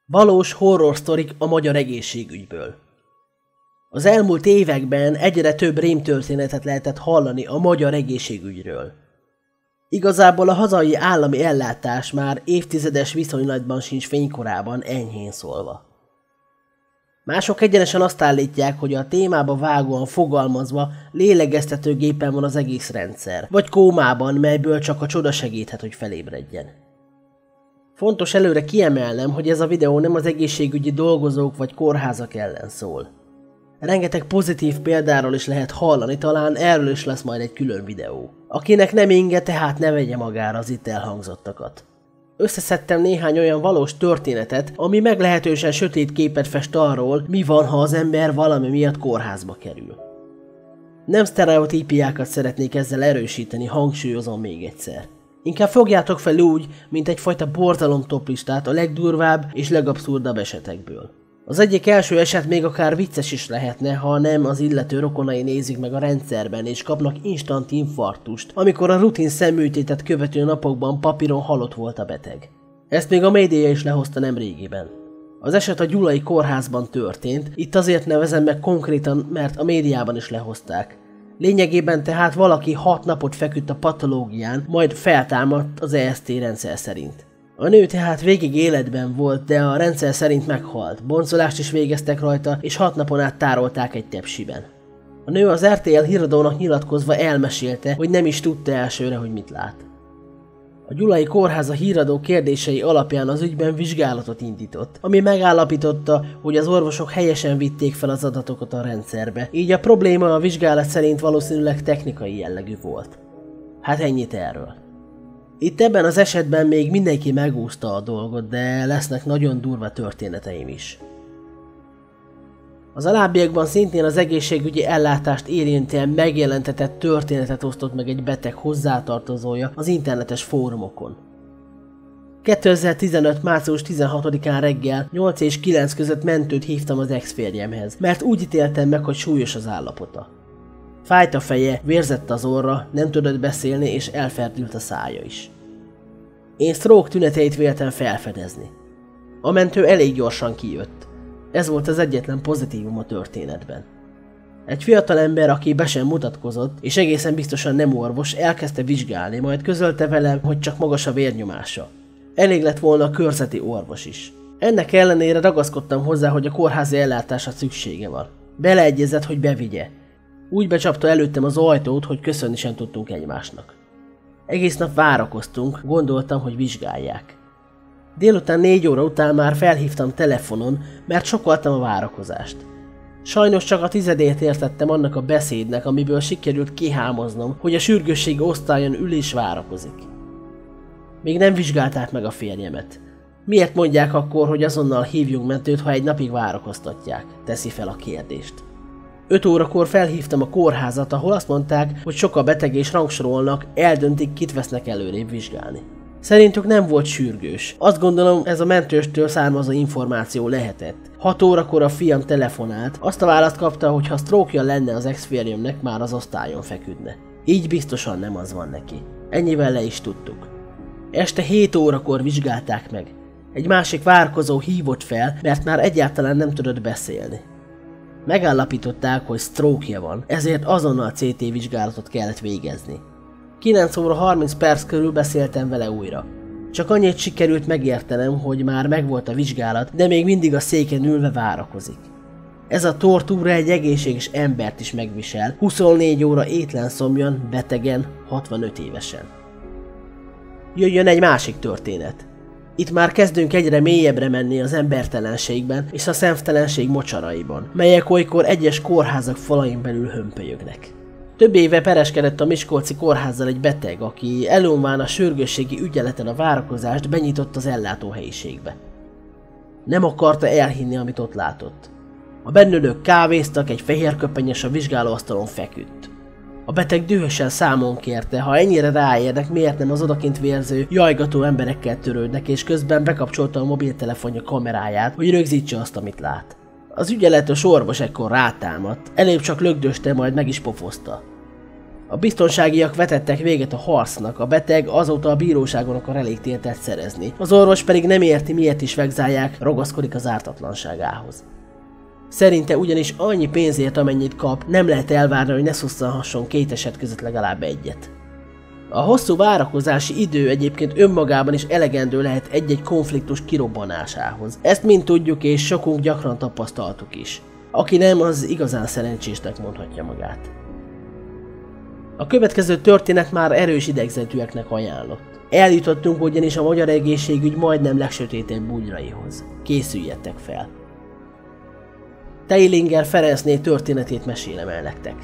Valós horror sztorik a magyar egészségügyből. Az elmúlt években egyre több rémtörténetet lehetett hallani a magyar egészségügyről. Igazából a hazai állami ellátás már évtizedes viszonylatban sincs fénykorában, enyhén szólva. Mások egyenesen azt állítják, hogy a témába vágóan fogalmazva lélegeztetőgépen van az egész rendszer, vagy kómában, melyből csak a csoda segíthet, hogy felébredjen. Fontos előre kiemelnem, hogy ez a videó nem az egészségügyi dolgozók vagy kórházak ellen szól. Rengeteg pozitív példáról is lehet hallani, talán erről is lesz majd egy külön videó. Akinek nem inge, tehát ne vegye magára az itt elhangzottakat. Összeszedtem néhány olyan valós történetet, ami meglehetősen sötét képet fest arról, mi van, ha az ember valami miatt kórházba kerül. Nem sztereotípiákat szeretnék ezzel erősíteni, hangsúlyozom még egyszer. Inkább fogjátok fel úgy, mint egyfajta borzalom toplistát a legdurvább és legabszurdabb esetekből. Az egyik első eset még akár vicces is lehetne, ha nem az illető rokonai nézik meg a rendszerben és kapnak instant infarktust, amikor a rutin szemműtétet követő napokban papíron halott volt a beteg. Ezt még a média is lehozta nemrégiben. Az eset a gyulai kórházban történt, itt azért nevezem meg konkrétan, mert a médiában is lehozták. Lényegében tehát valaki 6 napot feküdt a patológián, majd feltámadt az EST rendszer szerint. A nő tehát végig életben volt, de a rendszer szerint meghalt, boncolást is végeztek rajta, és 6 napon át tárolták egy tepsiben. A nő az RTL híradónak nyilatkozva elmesélte, hogy nem is tudta elsőre, hogy mit lát. A gyulai kórház a híradó kérdései alapján az ügyben vizsgálatot indított, ami megállapította, hogy az orvosok helyesen vitték fel az adatokat a rendszerbe, így a probléma a vizsgálat szerint valószínűleg technikai jellegű volt. Hát ennyit erről. Itt ebben az esetben még mindenki megúszta a dolgot, de lesznek nagyon durva történeteim is. Az alábbiakban szintén az egészségügyi ellátást érintően megjelentetett történetet osztott meg egy beteg hozzátartozója az internetes fórumokon. 2015. március 16-án reggel 8 és 9 között mentőt hívtam az ex-férjemhez, mert úgy ítéltem meg, hogy súlyos az állapota. Fájt a feje, vérzett az orra, nem tudott beszélni és elferdült a szája is. Én stroke tüneteit véltem felfedezni. A mentő elég gyorsan kijött. Ez volt az egyetlen pozitívum a történetben. Egy fiatalember, aki be sem mutatkozott, és egészen biztosan nem orvos, elkezdte vizsgálni, majd közölte velem, hogy csak magas a vérnyomása. Elég lett volna a körzeti orvos is. Ennek ellenére ragaszkodtam hozzá, hogy a kórházi ellátásra szüksége van. Beleegyezett, hogy bevigye. Úgy becsapta előttem az ajtót, hogy köszönni sem tudtunk egymásnak. Egész nap várakoztunk, gondoltam, hogy vizsgálják. Délután 4 óra után már felhívtam telefonon, mert sokkoltam a várakozást. Sajnos csak a 10-ét értettem annak a beszédnek, amiből sikerült kihámoznom, hogy a sürgősségi osztályon ül és várakozik. Még nem vizsgálták meg a férjemet. Miért mondják akkor, hogy azonnal hívjunk mentőt, ha egy napig várakoztatják? Teszi fel a kérdést. 5 órakor felhívtam a kórházat, ahol azt mondták, hogy sok a beteg és rangsorolnak, eldöntik, kit vesznek előrébb vizsgálni. Szerintük nem volt sürgős. Azt gondolom, ez a mentőstől származó információ lehetett. 6 órakor a fiam telefonált, azt a választ kapta, hogy ha stroke-ja lenne az ex-férjemnek, már az osztályon feküdne. Így biztosan nem az van neki. Ennyivel le is tudtuk. Este 7 órakor vizsgálták meg. Egy másik várkozó hívott fel, mert már egyáltalán nem tudott beszélni. Megállapították, hogy stroke-ja van, ezért azonnal CT vizsgálatot kellett végezni. 9 óra 30 perc körül beszéltem vele újra. Csak annyit sikerült megértenem, hogy már megvolt a vizsgálat, de még mindig a széken ülve várakozik. Ez a tortúra egy egészséges embert is megvisel, 24 óra étlen szomjan, betegen, 65 évesen. Jöjjön egy másik történet. Itt már kezdünk egyre mélyebbre menni az embertelenségben és a szemtelenség mocsaraiban, melyek olykor egyes kórházak falain belül hömpölyögnek. Több éve pereskedett a miskolci kórházzal egy beteg, aki elunván a sürgősségi ügyeleten a várakozást benyitott az ellátóhelyiségbe. Nem akarta elhinni, amit ott látott. A bennülők kávéztak, egy fehér köpenyes a vizsgálóasztalon feküdt. A beteg dühösen számon kérte, ha ennyire ráérnek, miért nem az odakint vérző, jajgató emberekkel törődnek, és közben bekapcsolta a mobiltelefonja kameráját, hogy rögzítse azt, amit lát. Az ügyeletes orvos ekkor rátámadt, előbb csak lögdöste, majd meg is pofozta. A biztonságiak vetettek véget a harcnak, a beteg azóta a bíróságon akar elég tételt szerezni. Az orvos pedig nem érti, miért is vegzálják, ragaszkodik az ártatlanságához. Szerinte ugyanis annyi pénzért, amennyit kap, nem lehet elvárni, hogy ne szusszanhasson két eset között legalább egyet. A hosszú várakozási idő egyébként önmagában is elegendő lehet egy-egy konfliktus kirobbanásához. Ezt mind tudjuk, és sokunk gyakran tapasztaltuk is. Aki nem, az igazán szerencsésnek mondhatja magát. A következő történet már erős idegzetűeknek ajánlott. Eljutottunk ugyanis a magyar egészségügy majdnem legsötétebb bugyraihoz. Készüljetek fel! Teilinger Ferencné történetét mesélem el nektek.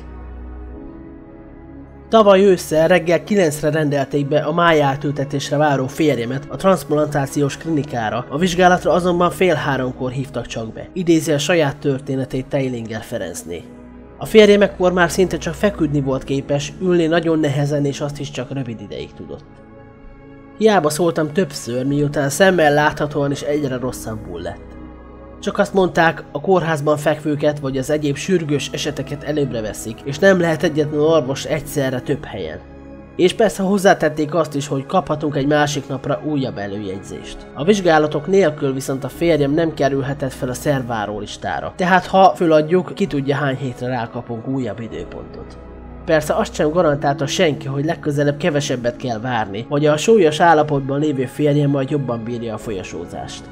Tavaly ősszel reggel 9-re rendelték be a májátültetésre váró férjemet a transzplantációs klinikára, a vizsgálatra azonban fél 3-kor hívtak csak be. Idézi a saját történetét Teilinger Ferencné. A férjem ekkor már szinte csak feküdni volt képes, ülni nagyon nehezen, és azt is csak rövid ideig tudott. Hiába szóltam többször, miután szemmel láthatóan is egyre rosszabbul lett. Csak azt mondták, a kórházban fekvőket vagy az egyéb sürgős eseteket előbbre veszik, és nem lehet egyetlen orvos egyszerre több helyen. És persze hozzátették azt is, hogy kaphatunk egy másik napra újabb előjegyzést. A vizsgálatok nélkül viszont a férjem nem kerülhetett fel a szervváró listára, tehát ha föladjuk, ki tudja hány hétre rákapunk újabb időpontot. Persze azt sem garantálta senki, hogy legközelebb kevesebbet kell várni, vagy a súlyos állapotban lévő férjem majd jobban bírja a folyosózást.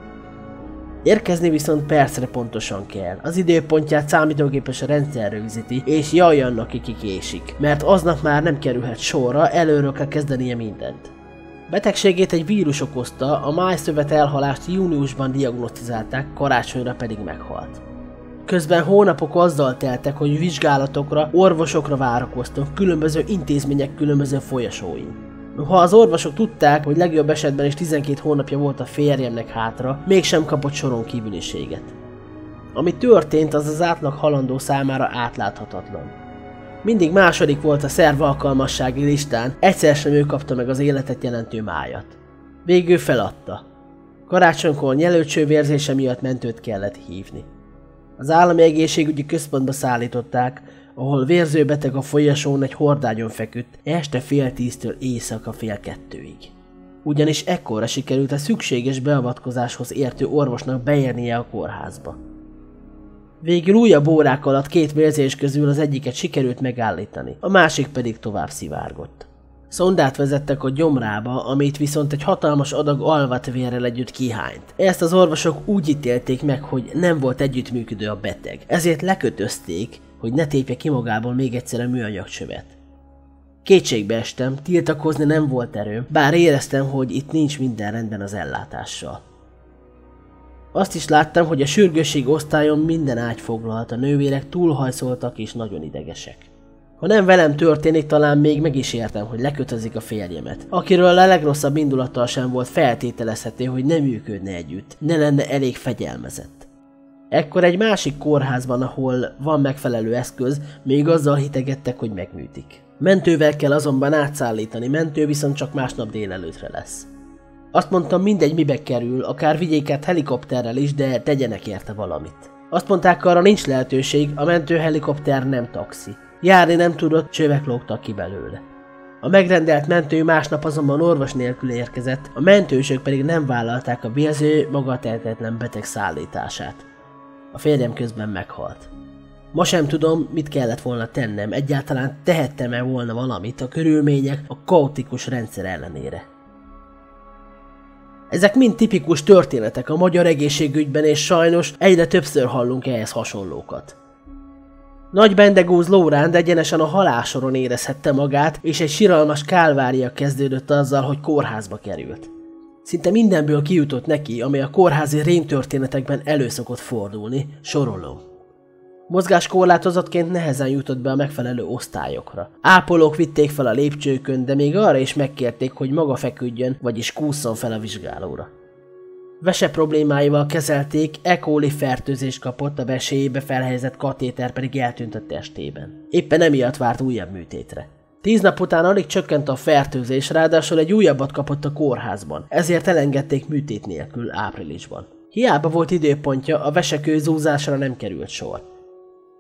Érkezni viszont percre pontosan kell. Az időpontját számítógépes rendszer rögzíti, és jaj annak, aki kikésik, mert aznap már nem kerülhet sorra, előről kell kezdenie mindent. Betegségét egy vírus okozta, a májszövet elhalást júniusban diagnosztizálták, karácsonyra pedig meghalt. Közben hónapok azzal teltek, hogy vizsgálatokra, orvosokra várakoztunk, különböző intézmények különböző folyosóin. Ha az orvosok tudták, hogy legjobb esetben is 12 hónapja volt a férjemnek hátra, mégsem kapott soron kívüliséget. Ami történt, az az átlag halandó számára átláthatatlan. Mindig második volt a szerv alkalmassági listán, egyszer sem ő kapta meg az életet jelentő májat. Végül feladta. Karácsonykor nyelőcsővérzése miatt mentőt kellett hívni. Az állami egészségügyi központba szállították, ahol vérzőbeteg a folyosón egy hordágyon feküdt, este fél 10-től éjszaka fél 2-ig. Ugyanis ekkorra sikerült a szükséges beavatkozáshoz értő orvosnak beérnie a kórházba. Végül újabb órák alatt 2 vérzés közül az egyiket sikerült megállítani, a másik pedig tovább szivárgott. Szondát vezettek a gyomrába, amit viszont egy hatalmas adag alvatvérrel együtt kihányt. Ezt az orvosok úgy ítélték meg, hogy nem volt együttműködő a beteg, ezért lekötözték, hogy ne tépje ki magából még egyszer a műanyagcsövet. Kétségbe estem, tiltakozni nem volt erőm, bár éreztem, hogy itt nincs minden rendben az ellátással. Azt is láttam, hogy a sürgősség osztályon minden ágy foglalt, a nővérek túlhajszoltak és nagyon idegesek. Ha nem velem történik, talán még meg is értem, hogy lekötözik a férjemet, akiről a legrosszabb indulattal sem volt feltételezhető, hogy nem működne együtt, ne lenne elég fegyelmezett. Ekkor egy másik kórházban, ahol van megfelelő eszköz, még azzal hitegettek, hogy megműtik. Mentővel kell azonban átszállítani, mentő viszont csak másnap délelőtre lesz. Azt mondtam, mindegy mibe kerül, akár vigyék át helikopterrel is, de tegyenek érte valamit. Azt mondták, arra nincs lehetőség, a mentőhelikopter nem taxi. Járni nem tudott, csövek lógtak ki belőle. A megrendelt mentő másnap azonban orvos nélkül érkezett, a mentősök pedig nem vállalták a vérző, magatehetetlen beteg szállítását. A férjem közben meghalt. Ma sem tudom, mit kellett volna tennem, egyáltalán tehettem-e volna valamit a körülmények, a kaotikus rendszer ellenére. Ezek mind tipikus történetek a magyar egészségügyben, és sajnos egyre többször hallunk ehhez hasonlókat. Nagy Bendegúz Lóránd egyenesen a halálsoron érezhette magát, és egy siralmas kálvária kezdődött azzal, hogy kórházba került. Szinte mindenből kijutott neki, ami a kórházi rémtörténetekben elő szokott fordulni, sorolom. Mozgáskorlátozottként nehezen jutott be a megfelelő osztályokra. Ápolók vitték fel a lépcsőkön, de még arra is megkérték, hogy maga feküdjön, vagyis kússzon fel a vizsgálóra. Vese problémáival kezelték, E. coli fertőzést kapott, a veséjébe felhelyezett katéter pedig eltűnt a testében. Éppen emiatt várt újabb műtétre. 10 nap után alig csökkent a fertőzés, ráadásul egy újabbat kapott a kórházban, ezért elengedték műtét nélkül áprilisban. Hiába volt időpontja, a vesekő zúzásra nem került sor.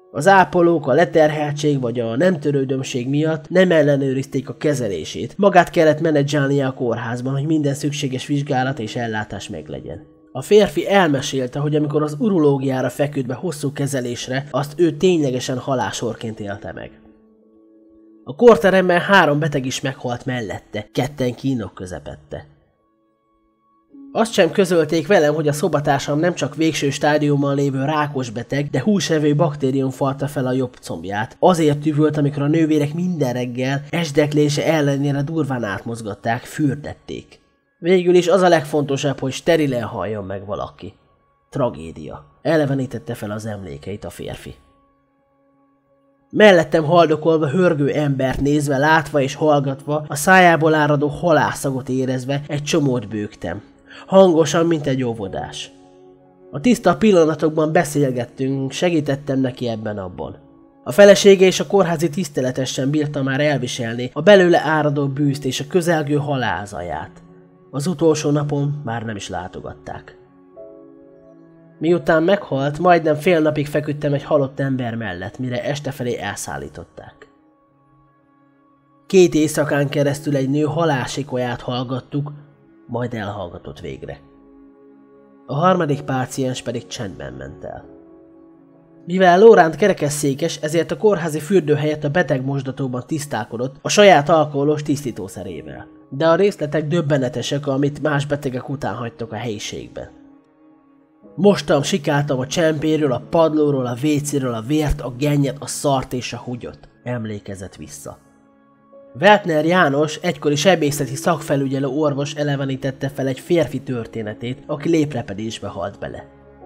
Az ápolók a leterheltség vagy a nem törődömség miatt nem ellenőrizték a kezelését. Magát kellett menedzselnie a kórházban, hogy minden szükséges vizsgálat és ellátás meglegyen. A férfi elmesélte, hogy amikor az urológiára feküdt be hosszú kezelésre, azt ő ténylegesen halálsorként élte meg. A kórteremben 3 beteg is meghalt mellette, 2 kínok közepette. Azt sem közölték velem, hogy a szobatársam nem csak végső stádiumban lévő rákos beteg, de húsevő baktérium farta fel a jobb combját. Azért tűvölt, amikor a nővérek minden reggel esdeklése ellenére durván átmozgatták, fürdették. Végül is az a legfontosabb, hogy sterilen halljon meg valaki. Tragédia. Elevenítette fel az emlékeit a férfi. Mellettem haldokolva hörgő embert nézve, látva és hallgatva, a szájából áradó halálszagot érezve egy csomót bőgtem. Hangosan, mint egy óvodás. A tiszta pillanatokban beszélgettünk, segítettem neki ebben-abban. A felesége és a kórházi tiszteletesen bírta már elviselni a belőle áradó bűzt és a közelgő halálzaját. Az utolsó napon már nem is látogatták. Miután meghalt, majdnem fél napig feküdtem egy halott ember mellett, mire este felé elszállították. 2 éjszakán keresztül egy nő halálsikolyát hallgattuk, majd elhallgatott végre. A 3. páciens pedig csendben ment el. Mivel Lóránt kerekesszékes, ezért a kórházi fürdő helyett a betegmosdatóban tisztálkodott a saját alkoholos tisztítószerével. De a részletek döbbenetesek, amit más betegek után hagytak a helyiségben. Mostam, sikáltam a csempéről, a padlóról, a vécéről a vért, a gennyet, a szart és a húgyot. Emlékezett vissza. Weltner János, egykori sebészeti szakfelügyelő orvos elevenítette fel egy férfi történetét, aki léprepedésbe halt bele.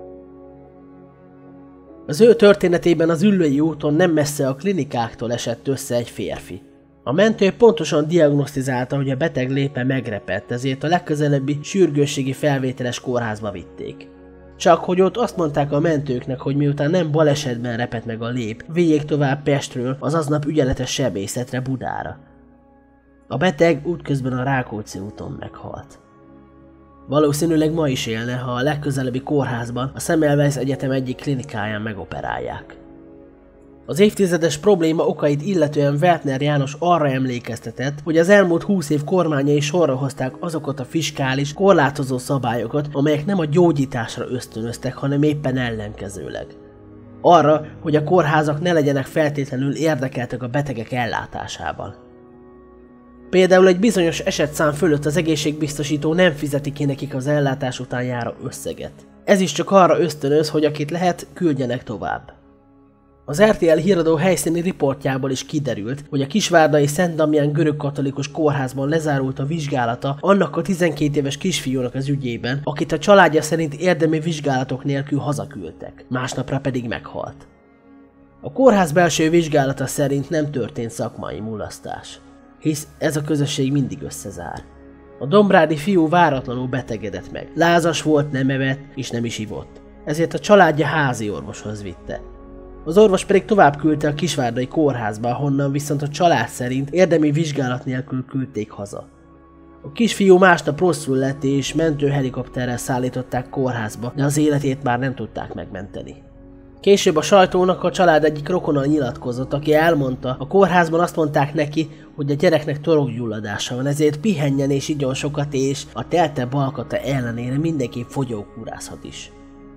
Az ő történetében az Üllői úton nem messze a klinikáktól esett össze egy férfi. A mentő pontosan diagnosztizálta, hogy a beteg lépe megrepett, ezért a legközelebbi sürgősségi felvételes kórházba vitték. Csak hogy ott azt mondták a mentőknek, hogy miután nem balesetben repett meg a lép, vigyék tovább Pestről az aznap ügyeletes sebészetre Budára. A beteg útközben a Rákóczi úton meghalt. Valószínűleg ma is élne, ha a legközelebbi kórházban, a Semmelweis Egyetem egyik klinikáján megoperálják. Az évtizedes probléma okait illetően Weltner János arra emlékeztetett, hogy az elmúlt 20 év kormányai sorra hozták azokat a fiskális, korlátozó szabályokat, amelyek nem a gyógyításra ösztönöztek, hanem éppen ellenkezőleg. Arra, hogy a kórházak ne legyenek feltétlenül érdekeltek a betegek ellátásában. Például egy bizonyos esetszám fölött az egészségbiztosító nem fizeti ki nekik az ellátás után járó összeget. Ez is csak arra ösztönöz, hogy akit lehet, küldjenek tovább. Az RTL híradó helyszíni riportjából is kiderült, hogy a kisvárdai Szent Damián görögkatolikus kórházban lezárult a vizsgálata annak a 12 éves kisfiúnak az ügyében, akit a családja szerint érdemi vizsgálatok nélkül hazaküldtek, másnapra pedig meghalt. A kórház belső vizsgálata szerint nem történt szakmai mulasztás, hisz ez a közösség mindig összezár. A dombrádi fiú váratlanul betegedett meg, lázas volt, nem evett és nem is ivott, ezért a családja házi orvoshoz vitte. Az orvos pedig tovább küldte a kisvárdai kórházba, honnan viszont a család szerint érdemi vizsgálat nélkül küldték haza. A kisfiú másnap rosszul lett és mentőhelikopterrel szállították kórházba, de az életét már nem tudták megmenteni. Később a sajtónak a család egyik rokona nyilatkozott, aki elmondta, a kórházban azt mondták neki, hogy a gyereknek torokgyulladása van, ezért pihenjen és igyon sokat, és a telte balkata ellenére mindenképp fogyókúrázhat is.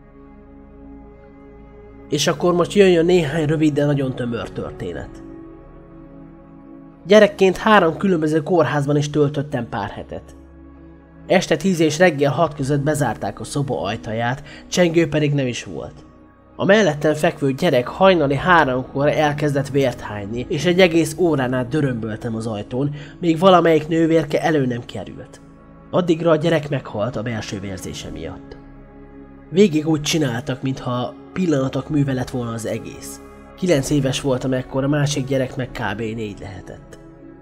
És akkor most jöjjön néhány rövid, de nagyon tömör történet. Gyerekként 3 különböző kórházban is töltöttem pár hetet. Este 10 és reggel 6 között bezárták a szoba ajtaját, csengő pedig nem is volt. A mellettem fekvő gyerek hajnali 3-kor elkezdett vért hányni, és egy egész órán át dörömböltem az ajtón, míg valamelyik nővérke elő nem került. Addigra a gyerek meghalt a belső vérzése miatt. Végig úgy csináltak, mintha pillanatok műve lett volna az egész. 9 éves voltam ekkor, a másik gyerek meg kb. 4 lehetett.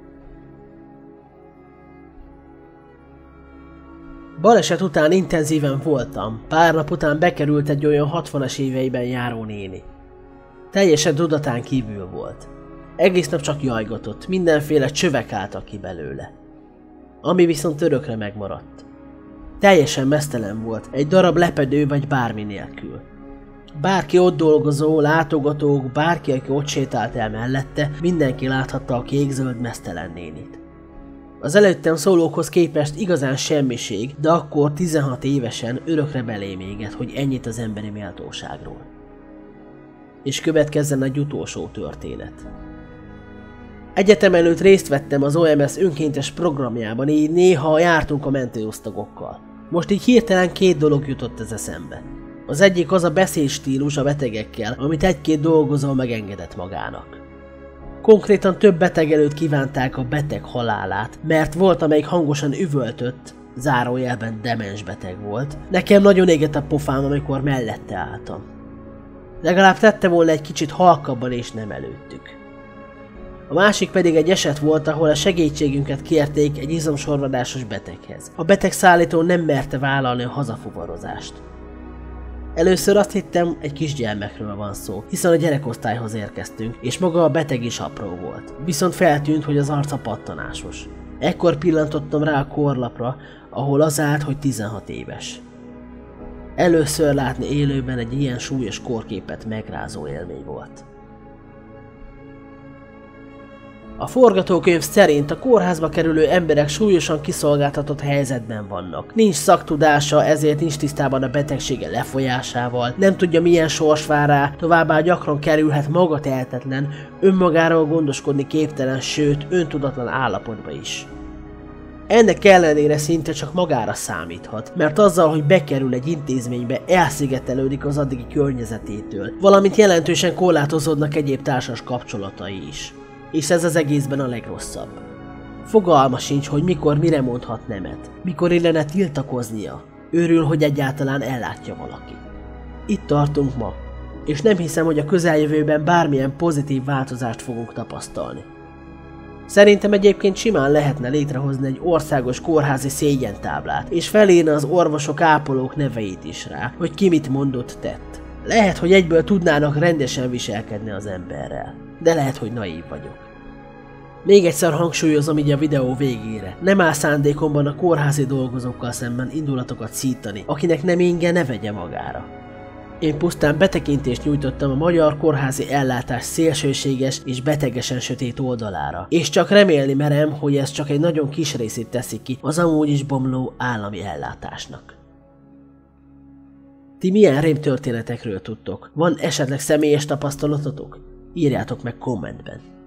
Baleset után intenzíven voltam, pár nap után bekerült egy olyan 60-as éveiben járó néni. Teljesen tudatán kívül volt. Egész nap csak jajgatott, mindenféle csövek álltak ki belőle. Ami viszont örökre megmaradt. Teljesen meztelen volt, egy darab lepedő vagy bármi nélkül. Bárki ott dolgozó, látogatók, bárki, aki ott sétált el mellette, mindenki láthatta a kék-zöld meztelen nénit. Az előttem szólókhoz képest igazán semmiség, de akkor 16 évesen örökre belém égett, hogy ennyit az emberi méltóságról. És következzen egy utolsó történet. Egyetem előtt részt vettem az OMS önkéntes programjában, így néha jártunk a mentőosztagokkal. Most így hirtelen 2 dolog jutott ez eszembe. Az egyik az a beszédstílus a betegekkel, amit egy-két dolgozó megengedett magának. Konkrétan több beteg előtt kívánták a beteg halálát, mert volt, amelyik hangosan üvöltött, zárójelben demens beteg volt. Nekem nagyon égett a pofám, amikor mellette álltam. Legalább tette volna egy kicsit halkabban és nem előttük. A másik pedig egy eset volt, ahol a segítségünket kérték egy izomsorvadásos beteghez. A betegszállító nem merte vállalni a hazafuvarozást. Először azt hittem, egy kisgyermekről van szó, hiszen a gyerekosztályhoz érkeztünk, és maga a beteg is apró volt. Viszont feltűnt, hogy az arca pattanásos. Ekkor pillantottam rá a korlapra, ahol az állt, hogy 16 éves. Először látni élőben egy ilyen súlyos korképet megrázó élmény volt. A forgatókönyv szerint a kórházba kerülő emberek súlyosan kiszolgáltatott helyzetben vannak. Nincs szaktudása, ezért nincs tisztában a betegsége lefolyásával, nem tudja milyen sors vár rá, továbbá gyakran kerülhet magatehetetlen, önmagáról gondoskodni képtelen, sőt öntudatlan állapotba is. Ennek ellenére szinte csak magára számíthat, mert azzal, hogy bekerül egy intézménybe, elszigetelődik az addigi környezetétől, valamint jelentősen korlátozódnak egyéb társas kapcsolatai is. És ez az egészben a legrosszabb. Fogalma sincs, hogy mikor mire mondhat nemet, mikor illene tiltakoznia, őrül, hogy egyáltalán ellátja valaki. Itt tartunk ma, és nem hiszem, hogy a közeljövőben bármilyen pozitív változást fogunk tapasztalni. Szerintem egyébként simán lehetne létrehozni egy országos kórházi szégyentáblát, és felírni az orvosok, ápolók neveit is rá, hogy ki mit mondott, tett. Lehet, hogy egyből tudnának rendesen viselkedni az emberrel, de lehet, hogy naív vagyok. Még egyszer hangsúlyozom így a videó végére, nem áll szándékomban a kórházi dolgozókkal szemben indulatokat szítani, akinek nem inge, ne vegye magára. Én pusztán betekintést nyújtottam a magyar kórházi ellátás szélsőséges és betegesen sötét oldalára, és csak remélni merem, hogy ez csak egy nagyon kis részét teszi ki az amúgy is bomló állami ellátásnak. Ti milyen rémtörténetekről tudtok? Van esetleg személyes tapasztalatotok? Írjátok meg kommentben.